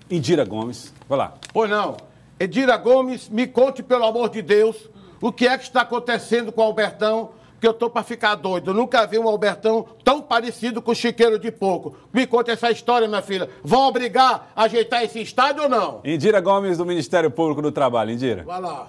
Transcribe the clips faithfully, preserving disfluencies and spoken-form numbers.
Indira Gomes, vai lá. Pois não. Indira Gomes, me conte, pelo amor de Deus, o que é que está acontecendo com o Albertão, que eu tô para ficar doido. Eu nunca vi um Albertão tão parecido com o Chiqueiro de Porco. Me conte essa história, minha filha. Vão obrigar a ajeitar esse estádio ou não? Indira Gomes, do Ministério Público do Trabalho. Indira. Vai lá.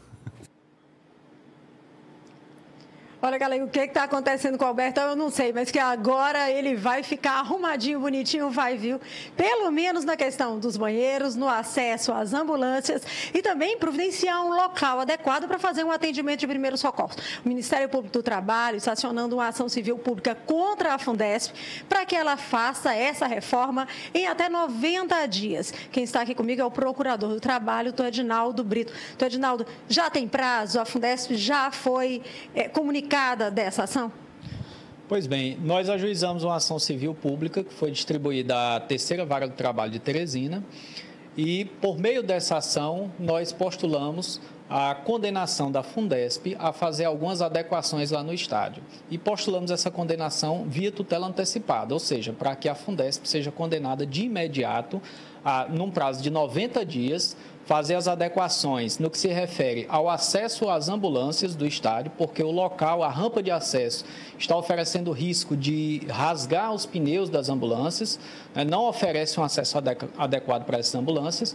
Olha, galera, o que está acontecendo com o Albertão, eu não sei, mas que agora ele vai ficar arrumadinho, bonitinho, vai, viu? Pelo menos na questão dos banheiros, no acesso às ambulâncias e também providenciar um local adequado para fazer um atendimento de primeiros socorros. O Ministério Público do Trabalho está acionando uma ação civil pública contra a Fundesp para que ela faça essa reforma em até noventa dias. Quem está aqui comigo é o Procurador do Trabalho, o Edinaldo Brito. Então, Edinaldo, já tem prazo? A Fundesp já foi é, comunicada dessa ação? Pois bem, nós ajuizamos uma ação civil pública que foi distribuída à terceira vara do trabalho de Teresina e, por meio dessa ação, nós postulamos a condenação da Fundesp a fazer algumas adequações lá no estádio. E postulamos essa condenação via tutela antecipada, ou seja, para que a Fundesp seja condenada de imediato, a, num prazo de noventa dias, fazer as adequações no que se refere ao acesso às ambulâncias do estádio, porque o local, a rampa de acesso, está oferecendo risco de rasgar os pneus das ambulâncias, não oferece um acesso adequado para essas ambulâncias,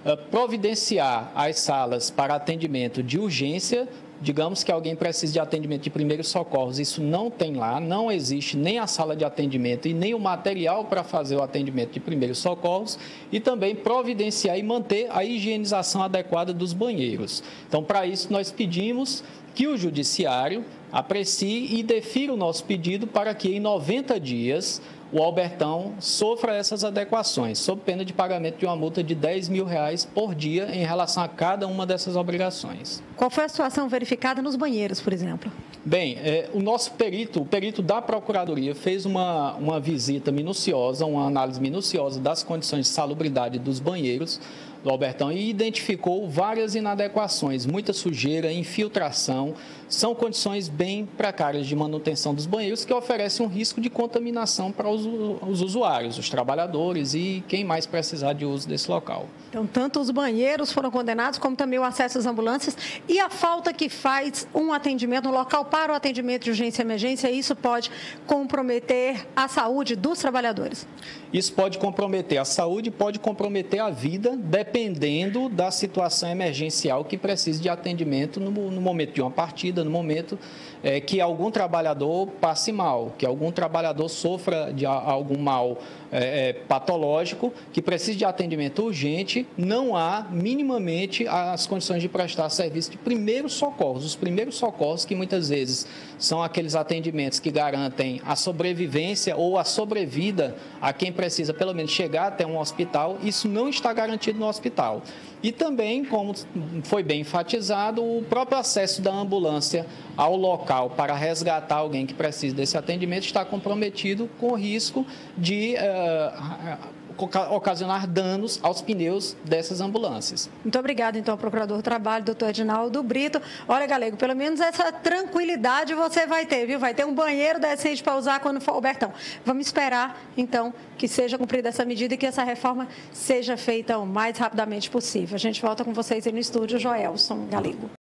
providenciar as salas para atendimento de urgência. Digamos que alguém precisa de atendimento de primeiros socorros, isso não tem lá, não existe nem a sala de atendimento e nem o material para fazer o atendimento de primeiros socorros e também providenciar e manter a higienização adequada dos banheiros. Então, para isso, nós pedimos que o Judiciário aprecie e defira o nosso pedido para que em noventa dias o Albertão sofra essas adequações, sob pena de pagamento de uma multa de dez mil reais por dia em relação a cada uma dessas obrigações. Qual foi a situação verificada nos banheiros, por exemplo? Bem, é, o nosso perito, o perito da Procuradoria, fez uma, uma visita minuciosa, uma análise minuciosa das condições de salubridade dos banheiros do Albertão e identificou várias inadequações, muita sujeira, infiltração. São condições bem precárias de manutenção dos banheiros que oferecem um risco de contaminação para os, os usuários, os trabalhadores e quem mais precisar de uso desse local. Então, tanto os banheiros foram condenados, como também o acesso às ambulâncias e a falta que faz um atendimento, um local para o atendimento de urgência e emergência, isso pode comprometer a saúde dos trabalhadores? Isso pode comprometer a saúde, pode comprometer a vida, dependendo da situação emergencial que precise de atendimento no, no momento de uma partida, no momento é, que algum trabalhador passe mal, que algum trabalhador sofra de algum mal é, é, patológico, que precise de atendimento urgente, não há minimamente as condições de prestar serviço de primeiros socorros. Os primeiros socorros que muitas vezes são aqueles atendimentos que garantem a sobrevivência ou a sobrevida a quem precisa pelo menos chegar até um hospital, isso não está garantido no hospital. E também, como foi bem enfatizado, o próprio acesso da ambulância ao local para resgatar alguém que precisa desse atendimento está comprometido com o risco de uh, ocasionar danos aos pneus dessas ambulâncias. Muito obrigada, então, ao Procurador do Trabalho, doutor Edinaldo Brito. Olha, Galego, pelo menos essa tranquilidade você vai ter, viu? Vai ter um banheiro decente para usar quando for o Albertão. Vamos esperar, então, que seja cumprida essa medida e que essa reforma seja feita o mais rapidamente possível. A gente volta com vocês aí no estúdio, Joelson Galego.